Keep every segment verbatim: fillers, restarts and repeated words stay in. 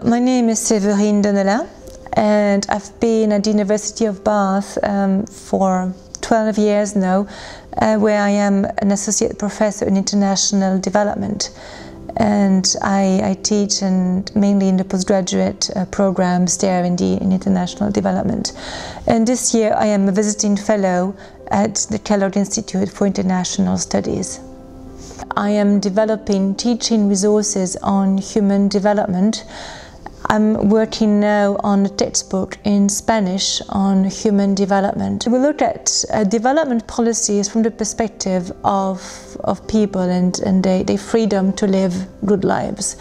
My name is Séverine Deneulin, and I've been at the University of Bath um, for twelve years now, uh, where I am an associate professor in international development. And I, I teach and mainly in the postgraduate uh, programs there in the in international development. And this year I am a visiting fellow at the Kellogg Institute for International Studies. I am developing teaching resources on human development. I'm working now on a textbook in Spanish on human development. We look at uh, development policies from the perspective of, of people and, and their, their freedom to live good lives.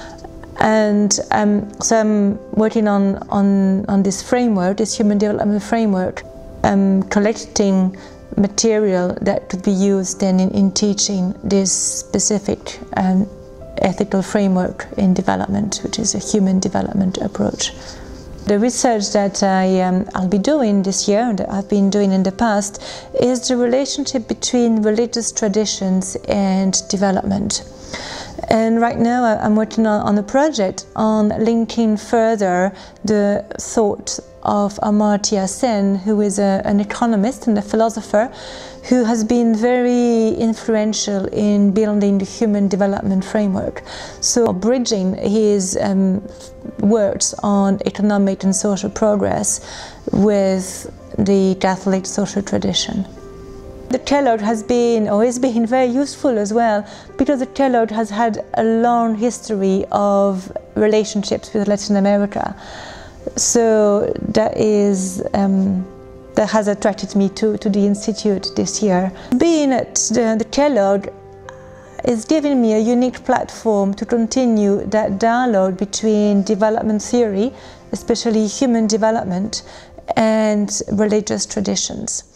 And um, so I'm working on, on, on this framework, this human development framework. I'm collecting material that could be used then in, in teaching this specific um, ethical framework in development, which is a human development approach. The research that I, um, I'll be doing this year, and that I've been doing in the past, is the relationship between religious traditions and development. And right now I'm working on, on a project on linking further the thought of Amartya Sen, who is a, an economist and a philosopher who has been very influential in building the human development framework. So bridging his um, works on economic and social progress with the Catholic social tradition. The Kellogg has been, always been very useful as well, because the Kellogg has had a long history of relationships with Latin America. So that is, um, that has attracted me to, to the Institute this year. Being at the, the Kellogg is giving me a unique platform to continue that dialogue between development theory, especially human development, and religious traditions.